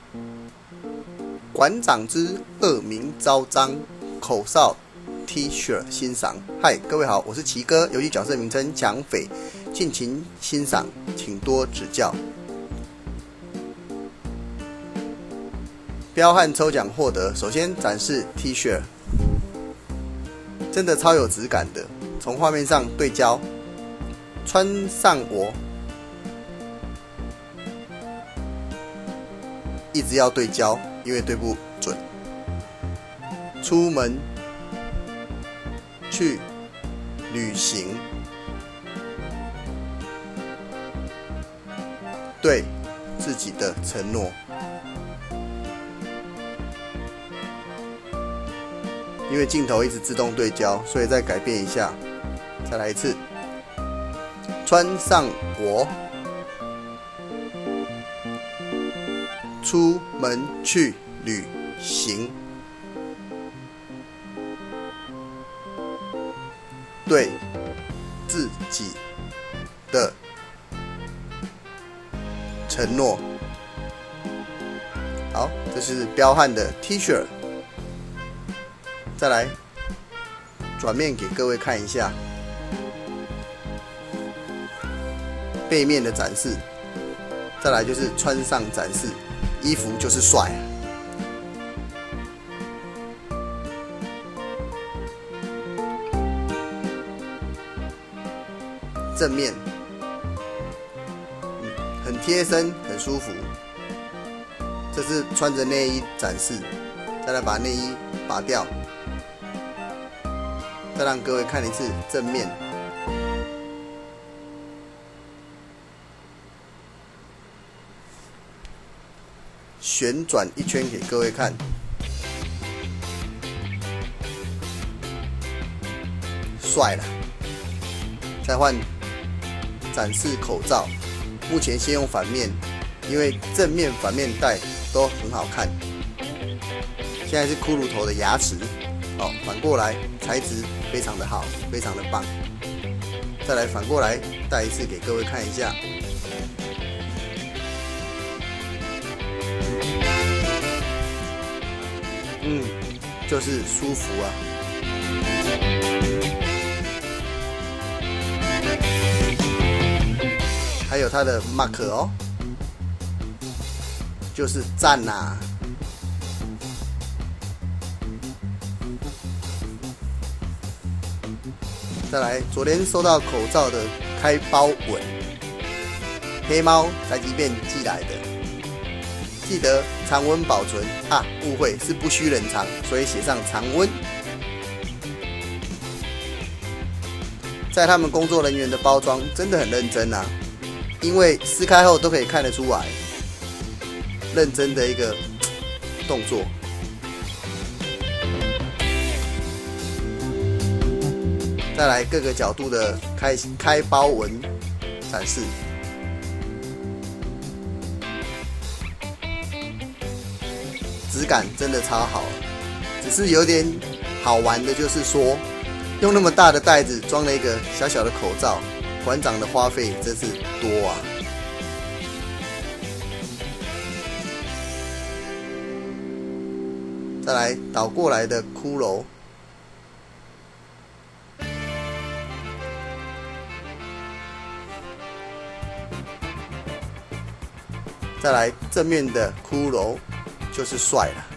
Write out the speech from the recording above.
馆长之恶名昭彰，口哨 T 恤欣赏。嗨，各位好，我是奇哥，游戏角色名称抢匪，敬请欣赏，请多指教。彪悍抽奖获得，首先展示 T 恤，真的超有质感的。从画面上对焦，穿上我，一直要对焦，因为对不准。出门去旅行，对自己的承诺。因为镜头一直自动对焦，所以再改变一下，再来一次。穿上我，出门去旅行，对自己的承诺。好，这是彪悍的 T 恤。再来转面给各位看一下背面的展示，再来就是穿上展示，衣服就是帅。正面，很贴身，很舒服。这是穿着内衣展示，再来把内衣拔掉。再让各位看一次正面，旋转一圈给各位看，帅了。再换展示口罩，目前先用反面，因为正面、反面戴都很好看。现在是骷髅头的牙齿。哦，反过来材质非常的好，非常的棒。再来反过来戴一次给各位看一下。就是舒服啊。还有它的 mark 哦，就是赞呐。再来，昨天收到口罩的开包文，黑猫台积电寄来的，记得常温保存啊，误会是不需冷藏，所以写上常温。在他们工作人员的包装真的很认真啊，因为撕开后都可以看得出来，认真的一个动作。再来各个角度的开包文展示，质感真的超好，只是有点好玩的，就是说用那么大的袋子装了一个小小的口罩，馆长的花费真是多啊！再来倒过来的骷髅。再来正面的骷髅就是帅了。